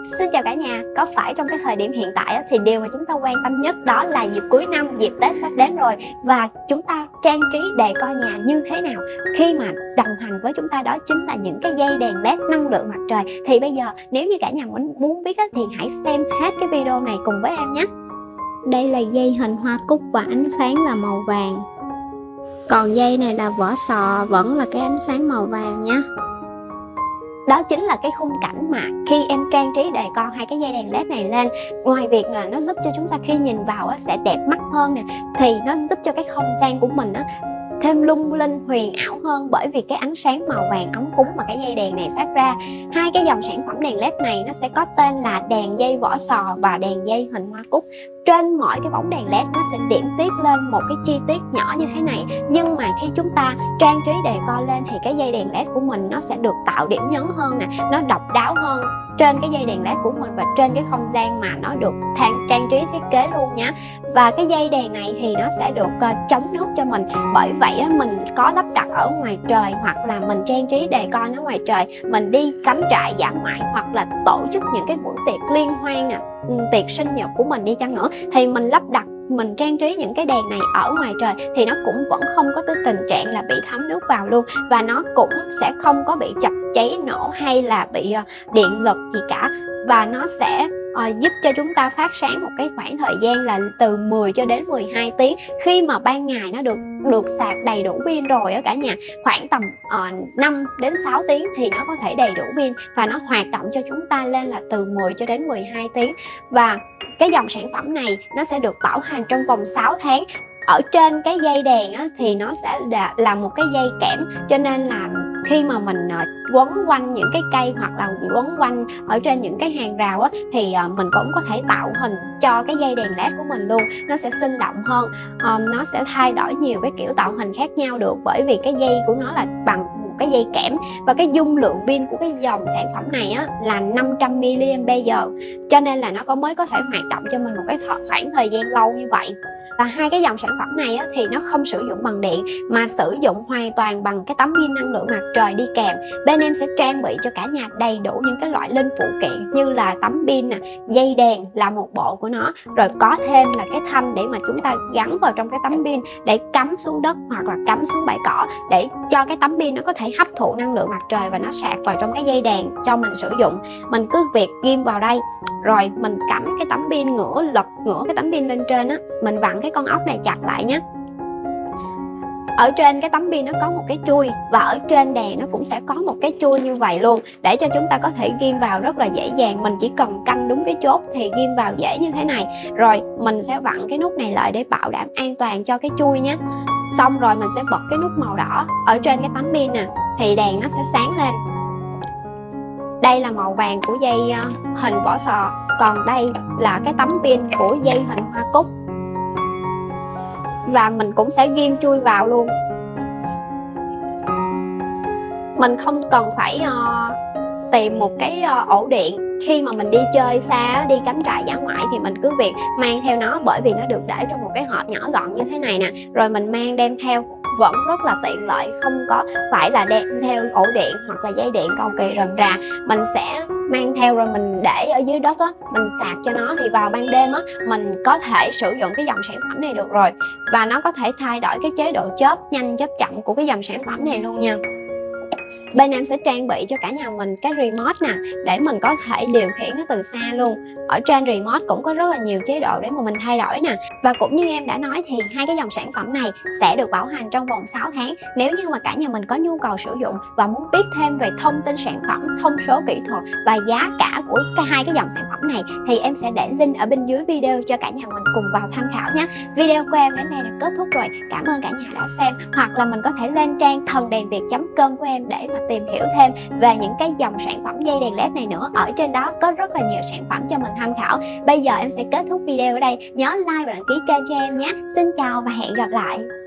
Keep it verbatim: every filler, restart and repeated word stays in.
Xin chào cả nhà, có phải trong cái thời điểm hiện tại thì điều mà chúng ta quan tâm nhất đó là dịp cuối năm, dịp Tết sắp đến rồi, và chúng ta trang trí decor nhà như thế nào? Khi mà đồng hành với chúng ta đó chính là những cái dây đèn led năng lượng mặt trời. Thì bây giờ nếu như cả nhà muốn muốn biết thì hãy xem hết cái video này cùng với em nhé. Đây là dây hình hoa cúc và ánh sáng là màu vàng. Còn dây này là vỏ sò, vẫn là cái ánh sáng màu vàng nhé. Đó chính là cái khung cảnh mà khi em trang trí decor hai cái dây đèn led này lên, ngoài việc là nó giúp cho chúng ta khi nhìn vào sẽ đẹp mắt hơn nè, thì nó giúp cho cái không gian của mình thêm lung linh huyền ảo hơn, bởi vì cái ánh sáng màu vàng ấm cúng mà cái dây đèn này phát ra. Hai cái dòng sản phẩm đèn led này nó sẽ có tên là đèn dây vỏ sò và đèn dây hình hoa cúc. Trên mỗi cái bóng đèn led nó sẽ điểm tiết lên một cái chi tiết nhỏ như thế này, nhưng mà khi chúng ta trang trí decor lên thì cái dây đèn led của mình nó sẽ được tạo điểm nhấn hơn nè, nó độc đáo hơn trên cái dây đèn led của mình và trên cái không gian mà nó được trang trí thiết kế luôn nhé. Và cái dây đèn này thì nó sẽ được uh, chống nước cho mình, bởi vậy á, mình có lắp đặt ở ngoài trời, hoặc là mình trang trí decor nó ngoài trời, mình đi cắm trại dã ngoại, hoặc là tổ chức những cái buổi tiệc liên hoan nè, tiệc sinh nhật của mình đi chăng nữa, thì mình lắp đặt, mình trang trí những cái đèn này ở ngoài trời thì nó cũng vẫn không có tới tình trạng là bị thấm nước vào luôn, và nó cũng sẽ không có bị chập cháy nổ hay là bị uh, điện giật gì cả. Và nó sẽ uh, giúp cho chúng ta phát sáng một cái khoảng thời gian là từ mười cho đến mười hai tiếng. Khi mà ban ngày nó được được sạc đầy đủ pin rồi á cả nhà, khoảng tầm uh, năm đến sáu tiếng thì nó có thể đầy đủ pin và nó hoạt động cho chúng ta lên là từ mười cho đến mười hai tiếng. Và cái dòng sản phẩm này nó sẽ được bảo hành trong vòng sáu tháng. Ở trên cái dây đèn á, thì nó sẽ là, là một cái dây kẽm, cho nên là khi mà mình uh, quấn quanh những cái cây hoặc là quấn quanh ở trên những cái hàng rào á, thì uh, mình cũng có thể tạo hình cho cái dây đèn led của mình luôn. Nó sẽ sinh động hơn, um, nó sẽ thay đổi nhiều cái kiểu tạo hình khác nhau được, bởi vì cái dây của nó là bằng một cái dây kẽm. Và cái dung lượng pin của cái dòng sản phẩm này á, là năm trăm mi li am pe giờ, cho nên là nó có mới có thể hoạt động cho mình một cái khoảng thời gian lâu như vậy. Và hai cái dòng sản phẩm này á, thì nó không sử dụng bằng điện mà sử dụng hoàn toàn bằng cái tấm pin năng lượng mặt trời đi kèm. Bên em sẽ trang bị cho cả nhà đầy đủ những cái loại linh phụ kiện như là tấm pin nè, dây đèn là một bộ của nó, rồi có thêm là cái thanh để mà chúng ta gắn vào trong cái tấm pin để cắm xuống đất hoặc là cắm xuống bãi cỏ, để cho cái tấm pin nó có thể hấp thụ năng lượng mặt trời và nó sạc vào trong cái dây đèn cho mình sử dụng. Mình cứ việc ghim vào đây, rồi mình cắm cái tấm pin, ngửa lật ngửa cái tấm pin lên trên á, mình vặn cái con ốc này chặt lại nhé. Ở trên cái tấm pin nó có một cái chui, và ở trên đèn nó cũng sẽ có một cái chui như vậy luôn, để cho chúng ta có thể ghim vào rất là dễ dàng. Mình chỉ cần canh đúng cái chốt thì ghim vào dễ như thế này. Rồi mình sẽ vặn cái nút này lại để bảo đảm an toàn cho cái chui nhé. Xong rồi mình sẽ bật cái nút màu đỏ ở trên cái tấm pin nè, thì đèn nó sẽ sáng lên. Đây là màu vàng của dây hình vỏ sò, còn đây là cái tấm pin của dây hình hoa cúc. Và mình cũng sẽ ghim chui vào luôn. Mình không cần phải uh, tìm một cái uh, ổ điện. Khi mà mình đi chơi xa, đi cắm trại dã ngoại thì mình cứ việc mang theo nó, bởi vì nó được để trong một cái hộp nhỏ gọn như thế này nè. Rồi mình mang đem theo vẫn rất là tiện lợi, không có phải là đem theo ổ điện hoặc là dây điện cầu kỳ rườm rà. Mình sẽ mang theo rồi mình để ở dưới đất á, mình sạc cho nó, thì vào ban đêm á mình có thể sử dụng cái dòng sản phẩm này được rồi. Và nó có thể thay đổi cái chế độ chớp nhanh chớp chậm của cái dòng sản phẩm này luôn nha. Bên em sẽ trang bị cho cả nhà mình cái remote nè, để mình có thể điều khiển nó từ xa luôn. Ở trên remote cũng có rất là nhiều chế độ để mà mình thay đổi nè. Và cũng như em đã nói thì hai cái dòng sản phẩm này sẽ được bảo hành trong vòng sáu tháng. Nếu như mà cả nhà mình có nhu cầu sử dụng và muốn biết thêm về thông tin sản phẩm, thông số kỹ thuật và giá cả của cái hai cái dòng sản phẩm này, thì em sẽ để link ở bên dưới video cho cả nhà mình cùng vào tham khảo nhé. Video của em đến đây là kết thúc rồi. Cảm ơn cả nhà đã xem. Hoặc là mình có thể lên trang thần đèn việt chấm com của em để mà tìm hiểu thêm về những cái dòng sản phẩm dây đèn led này nữa. Ở trên đó có rất là nhiều sản phẩm cho mình tham khảo. Bây giờ em sẽ kết thúc video ở đây. Nhớ like và đăng ký kênh cho em nhé. Xin chào và hẹn gặp lại.